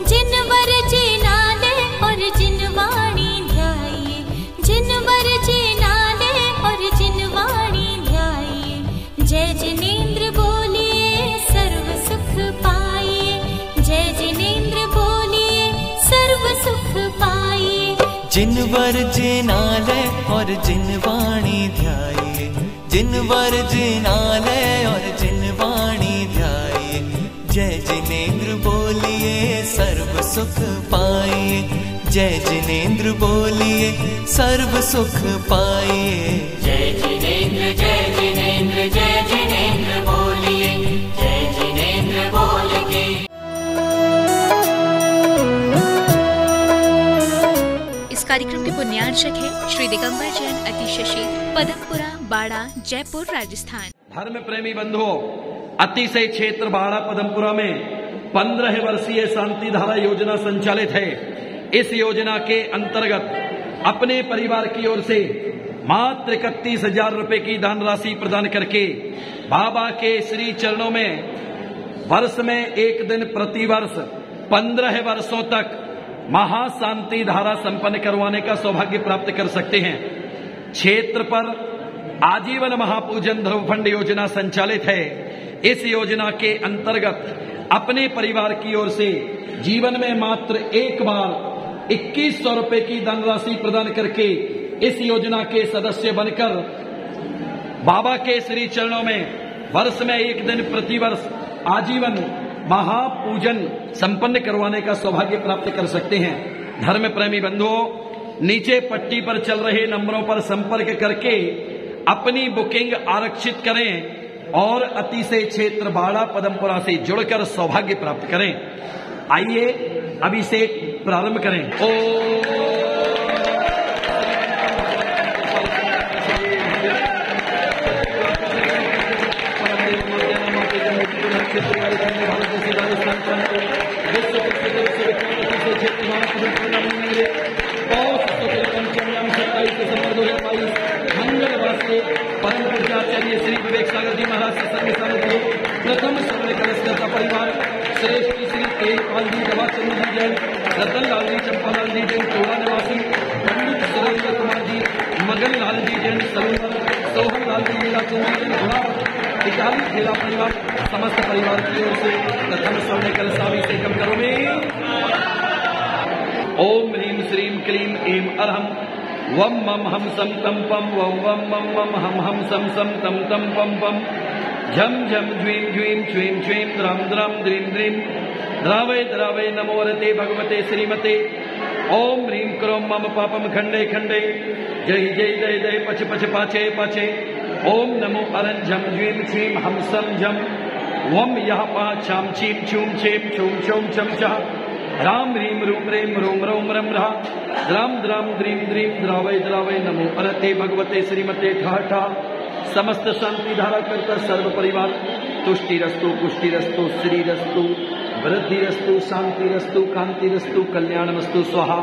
जिनवर जे नाले और जिनवाणी ध्याये, जिनवर जे नाले और जिनवाणी ध्याये। जय जिनेंद्र बोलिए सर्व सुख पाइए, जय जिनेंद्र बोलिए सर्व सुख पाइए। जिनवर जे नाले और जिनवाणी ध्याये, जिनवर जे नाले और जिनवाणी ध्याये। जय जिनेंद्र बोलिए सर्व सुख पाइए, जय जिनेंद्र बोलिए सर्व सुख पाइए। जय जिनेंद्र जय जिनेंद्र जय जिनेंद्र बोलिए, जय जिनेंद्र बोल के। इस कार्यक्रम के पुण्यार्चक है श्री दिगंबर जैन अतिशशी, पदमपुरा, बाड़ा, जयपुर, राजस्थान। धर्म प्रेमी बंधुओं, अतिशय क्षेत्र बाड़ा पदमपुरा में 15 वर्षीय शांति धारा योजना संचालित है। इस योजना के अंतर्गत अपने परिवार की ओर से मात्र 31,000 रुपए की दान राशि प्रदान करके बाबा के श्री चरणों में वर्ष में एक दिन प्रतिवर्ष 15 वर्षों तक महाशांति धारा संपन्न करवाने का सौभाग्य प्राप्त कर सकते हैं। क्षेत्र पर आजीवन महापूजन धर्म फंड योजना संचालित है। इस योजना के अंतर्गत अपने परिवार की ओर से जीवन में मात्र एक बार 2100 रुपए की धनराशि प्रदान करके इस योजना के सदस्य बनकर बाबा के श्री चरणों में वर्ष में एक दिन प्रतिवर्ष आजीवन महापूजन संपन्न करवाने का सौभाग्य प्राप्त कर सकते हैं। धर्म प्रेमी बंधुओं, नीचे पट्टी पर चल रहे नंबरों पर संपर्क करके अपनी बुकिंग आरक्षित करें और अतिशय क्षेत्र बाड़ा पदमपुरा से जुड़कर सौभाग्य प्राप्त करें। आइए अभिषेक प्रारंभ करें। परम पूज्याचार्य श्री विवेक सागर जी महाराज सत्संग समिति प्रथम श्रवण कलशकर्ता परिवार श्रेष्ठ श्री तेजपाल जी दवाचंद जी जैन, रतन लाल जी, चंपालाल जी जैन, चौड़ा निवासी पंडित सुरेंद्र कुमार जी, मगन लाल जी जैन, सलूर, सोहन लाल जी लीला चंद जैन, इटाली खेला परिवार, समस्त परिवार की ओर से प्रथम श्रवण कलशाभिषेकम करोमि। ओम ह्रीं श्रीं क्लीं ऐं अरहं वम मम हम सम तम पम वम वम मम मम हम हम सम सम तम तम पम पम झम झम ज्वीं ज्वीं च्वीं च्वीं द्राम द्राम द्रीं द्रीं द्रावय द्रावय नमो रते भगवते श्रीमते। ओम ह्रीं क्रों मम पापम खंडे खंडे जय जय जय जय पच पच पाचे पाचे। ओम नमो अरं झम ज्वीं छीं हम सम झम वम यह पा छाम छीं छूम छेम छूम छौम छम छः राम ह्रीं रूम रेम रोम रोम रम रहा द्राम द्राम द्रीं द्रीं द्रावय द्रावय नमो अरते भगवते श्रीमते ठा ठा। समस्त शांति धारा करता सर्व परिवार तुष्टिरस्तु पुष्टिरस्तु श्रीरस्तु वृद्धिरस्तु शांतिरस्तु कांतिरस्तु कल्याणमस्तु स्वाहा।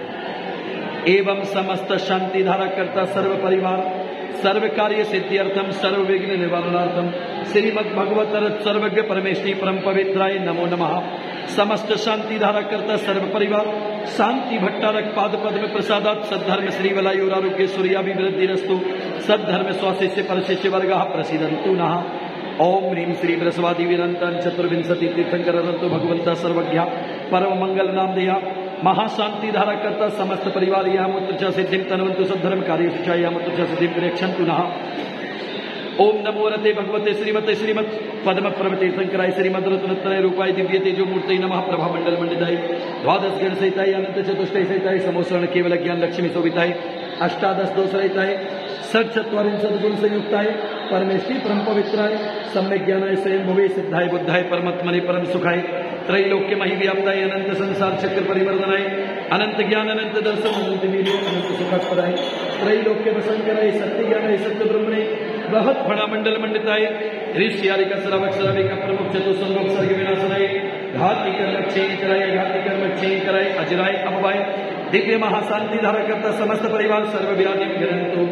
एवं समस्त शांति धारा करता सर्व परिवार सर्व कार्य सिद्ध्यर्थम सर्व विघ्न निवारणार्थम श्रीमद् भगवत सर्वज्ञ परमेश्वरी परम पवित्राय नमो नमः। समस्त शांति धारा करता सर्व परिवार शांति भट्टारक पाद पद्म प्रसादात सद्धर्म श्री वलायुरारोग्य सूर्याभिवृद्धिरस्तु सद्धर्म स्वाशिष्य परशिष्य वर्गः प्रसीदन्तु नः। ओम ह्रीं श्री बृहस्वादी विरंतन चतुर्विंशति तीर्थंकरंतु भगवंता सर्वज्ञ परम मंगल नाम देया महाशांति धारा करता समस्त परिवार यह मुत्र सिद्धिं तनवंतु सद्धर्म कार्य शिक्षा यह मुत्र सिद्धिं प्रेक्षन्तु नः। ओम नमो रते भगवते श्रीमते श्रीमत् पद्म प्रभ तीर्थंकराय श्रीमद रत्नत्रय रूपाय दिव्य तेजो मूर्ति नमः प्रभा मंडल मंडिताय द्वादश गण सहिताय अनंत चतुष्टय सहिताय समोसरण केवल ज्ञान लक्ष्मी शोभिताय अष्टादश दोष रहिताय षट चत्वारिंशत् गुण संयुक्ताय परमेश्वरी परम पवित्राय सम्यक ज्ञानाय स्वयं भवे सिद्धाय बुद्धाय परमात्मने परम सुखाय त्रैलोक्य महि व्याप्ताय अनंत संसार चक्र परिवर्तनाय अनंत ज्ञान अनंत दर्शन अनंत वीर्य अनंत सुखास्पदाय त्रैलोक्य वसंकराय सत्य ज्ञानाय सत्य ब्रह्मणे बृहत फणा मंडल मंडिताय ऋषियारिक श्रावक प्रमुख चतुर्संग सर्ग विनाशनाय घाती कर्म क्षय कराय घाती कर्म क्षय कराय अजराय अभवाय दिव्य महाशांति धारा करता समस्त परिवार सर्व व्याधि घरंतु।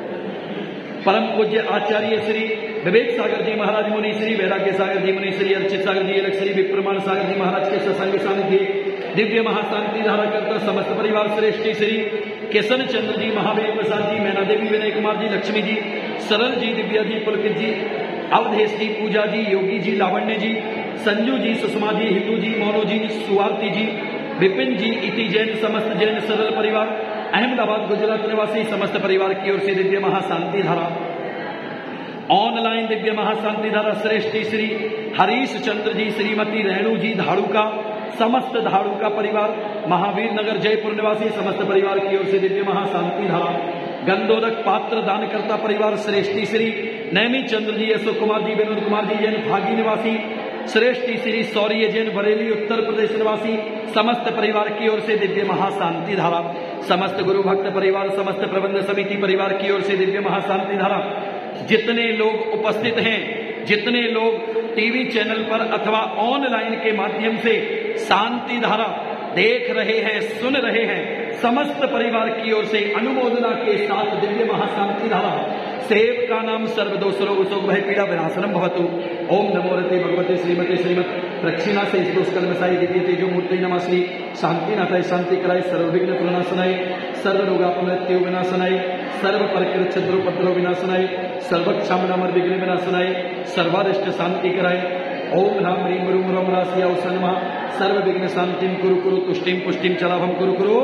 परम पूज्य आचार्य श्री विवेक सागर जी महाराज मुनि श्री वैराग्य सागर जी मुनि श्री अर्चित सागर जी अलग श्री विप्रमाण सागर जी महाराज के सत्संग सानिध्य दिव्य महाशांति धारा करता समस्त परिवार श्रेष्ठी श्री किशन चंद्र जी, महावीर प्रसाद जी, मैना देवी, विनय कुमार जी, लक्ष्मी जी, सरल जी, दिव्या जी, पुलकित जी, अवधेश जी, पूजा जी, योगी जी, लावण्य जी, संजू जी, सुषमा जी, हिंदू जी, मोनो जी, सुआरती जी, विपिन जी, इति जैन, समस्त जैन सरल परिवार, अहमदाबाद गुजरात निवासी समस्त परिवार की ओर से दिव्य महाशांति धारा, ऑनलाइन दिव्य महाशांति धारा श्रेष्ठी श्री हरीश चंद्र जी, श्रीमती रेणु जी, धाड़ुका, समस्त धाड़ुका परिवार, महावीर नगर जयपुर निवासी समस्त परिवार की ओर से दिव्य महाशांति धारा, गंधोदक पात्र दानकर्ता परिवार श्रेष्ठी श्री नैमी चंद्र जी, अशोक कुमार जी, विनोद कुमार जी, जैन भागी निवासी श्रेष्ठी श्री सौर्य जैन, बरेली उत्तर प्रदेश निवासी समस्त परिवार की ओर से दिव्य महाशांति धारा, समस्त गुरु भक्त परिवार, समस्त प्रबंध समिति परिवार की ओर से दिव्य महाशांति धारा। जितने लोग उपस्थित हैं, जितने लोग टीवी चैनल पर अथवा ऑनलाइन के माध्यम से शांति धारा देख रहे हैं, सुन रहे हैं, समस्त परिवार की ओर से अनुमोदना के साथ दिव्य महाशांति धारा, सेव का नाम सर्वदोष रोग शोक भय पीड़ा विनाशनम भवतु। ओम नमो रते भगवते श्रीमते श्रीमत प्रक्षिणा से दोष कलमसाई दिव्य तेजो मूर्ति नमः श्री शांतिनाथाय शांति कराय सर्वविघ्न प्रणाशनाय सर्व रोगापमृत्यु विनाशनाय सर्व परकृत छद्रोपद्रव विनाशनाय सर्वक्षामनामर विघ्न विनाशनाय सर्वारिष्ट शांति कराय। ओम राम ह्रीं गुरुं रम रासिया नमः सर्व विघ्न शांतिं कुरु कुरु तुष्टिं पुष्टिं चलाभं कुरु कुरु।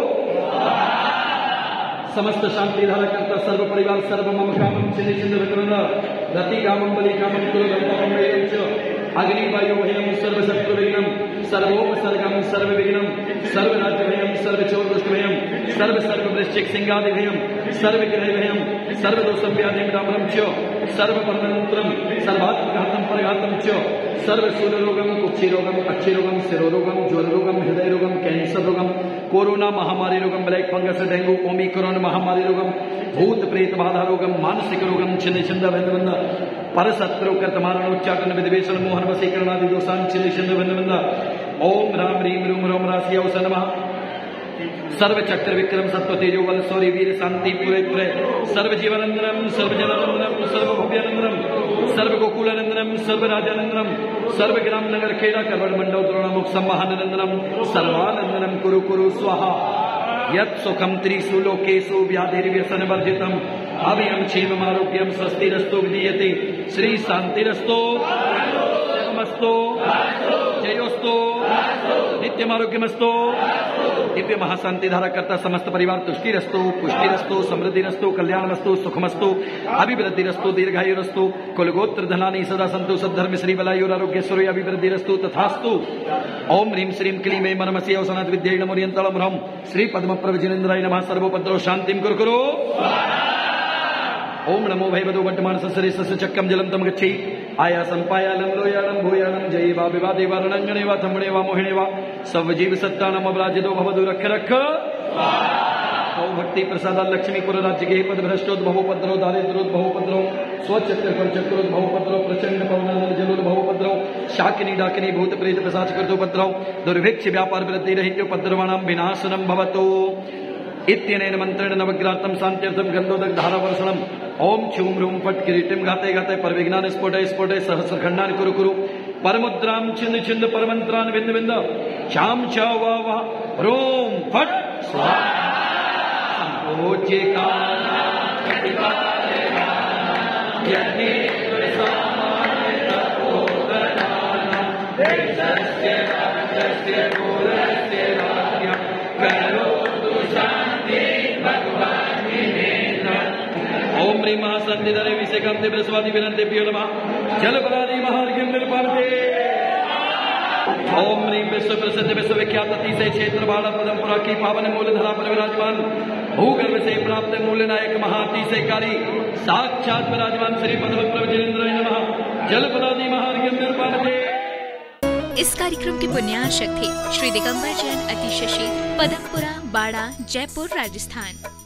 समस्त शांति धारा करता सर्व परिवार सर्व मम कामं चिन्ह चिन्ह विक्रम रति कामं बलि कामं कुरु धर्मं वेयं अग्नि वायु भयं सर्व शत्रु विघ्नं सर्वोपसर्गं सर्व विघ्नं सर्व राज्य भयं सर्व चोर दुष्ट भयं सर्व वृश्चिक सिंहादि भयं सर्व ग्रह भयं सर्व दोषं व्याधिं डामरं च सर्व परमंत्रं सर्वात्मघातं परघातं च सर्व शूल रोगम कुक्षि रोगम अक्षि रोगम शिरो रोगम ज्वर रोगम हृदय रोगम कैंसर रोगम कोरोना महामारी रोगम ब्लैक फंगस डेंगू ओमिक्रॉन महामारी रोगम भूत प्रेत बाधा रोगम मानसिक रोगम छिन्न छिंद बंद बंद परशत्रु कर्तमारणोच्चाटन विद्वेषण मोहन वशीकरण आदि दोषान छिन्न छिंद बंद बंद। ओम राम ह्रीं रूम रोम रासिया नमः सर्व चक्र विक्रम सत्व तेजो बल सौर्य वीर शांति पुरे पुरे सर्व जीवनंदनम सर्व जनानंदनम सर्व भव्यानंदनम सर्व गोकुलानंदनम सर्व राजानंदनम सर्व ग्राम नगर खेड़ा करवड़ मंडल द्रोणमुख सम्महानंदनम सर्वानंदनम कुरु कुरु स्वाहा यत् सुखम त्रिषु लोकेषु व्याधिर्व्यसन वर्जितम अभयं क्षेमम् आरोग्यं स्वस्तिरस्तु विधीयते श्री शांतिरस्तु सुखमस्तु जयोस्तु नित्यमारोग्यमस्तु। दिव्य महाशांति धारा करता समस्त परिवार तुष्टिरस्तु पुष्टिरस्तु समृद्धिरस्तु कल्याणमस्तु सुखमस्तु अभिवृद्धिरस्तु दीर्घायुरस्तु कुलगोत्र धनानि सदा सन्तु सद्धर्म श्री बलायुरारोग्यस्वरो अभिवृद्धिरस्तु तथास्तु। ओम ह्रीं श्रीं क्लीं ऐं परमस्य अवसनात् विद्यै नमोरियन्तलं ह्रौं श्री पद्मप्रभजिनेन्द्राय नमः सर्वोपद्रव शांतिं कुरु कुरु। ओम नमो भैवदो वर्तमान ससरे सस चक्रम जलम तम गच्छे आयासं पायालं लोयालं भूयालं जये वा विवादे वा रणंगणे वा थम्बणे वा मोहिणे वा सब जीव सत्तानम अबराजितो भवदु रख रख। औ भक्ति प्रसाद लक्ष्मीपुर राज्य के पद भ्रष्टोद्भवोपद्रव दारिद्रोद्भवोपद्रव स्वचक्र पर चक्रोद्भवोपद्रव प्रचंड पवनानल जलोद्भवोपद्रव शाकिनी डाकिनी भूत प्रेत पिशाच कृतोपद्रव दुर्भिक्ष व्यापार वृद्धि रहित्योपद्रवाणां विनाशनं भवतु। इत्यनेन मंत्रेण नवग्रातं शान्त्यर्थं गन्धोदक धारावर्षणम् ओम छूं रूं फट् किरीटिं घाते घाते परविघ्नान् स्फोटय स्फोटय सहस्रखण्डान् कुरु कुरु परमुद्रां छिन्द छिन्द परमन्त्रान् विन्द विन्द चां च वा वा ह्रूं फट् स्वाहा ओम ह्रीं महाशांतिधरे विषेकांते बृहस्पति विनंतेभ्यो नमः जल बलादि महार्घ्यं निर्पाणते। ओम ह्रीं विश्व प्रसिद्ध विश्वविख्यात अतिशय क्षेत्र बाड़ा पदमपुरा की पावन मूलधरा पर विराजमान भूगर्भ से प्राप्त मूल्य नायक महातिशयकारी साक्षात विराजमान श्री पद्मप्रभजिनेन्द्राय नमः जल बलादि महार्घ्यं निर्पाणते। इस कार्यक्रम के पुण्यार्चक थे श्री दिगंबर जैन अतिशशील, पदमपुरा, बाड़ा, जयपुर, राजस्थान।